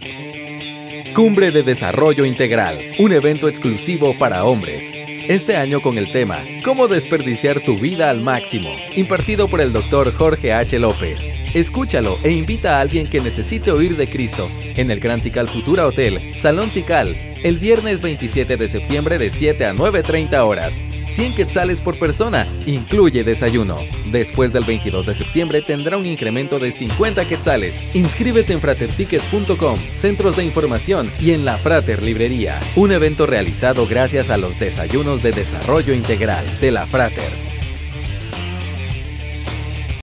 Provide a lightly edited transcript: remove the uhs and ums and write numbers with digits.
Cumbre de Desarrollo Integral, un evento exclusivo para hombres. Este año con el tema ¿Cómo desperdiciar tu vida al máximo? Impartido por el Dr. Jorge H. López. Escúchalo e invita a alguien que necesite oír de Cristo en el Gran Tikal Futura Hotel, Salón Tikal, el viernes 27 de septiembre de 7 a 9:30 horas. 100 quetzales por persona, incluye desayuno. Después del 22 de septiembre tendrá un incremento de 50 quetzales. Inscríbete en fraterticket.com, centros de información y en la Frater Librería. Un evento realizado gracias a los desayunos de desarrollo integral de la Frater.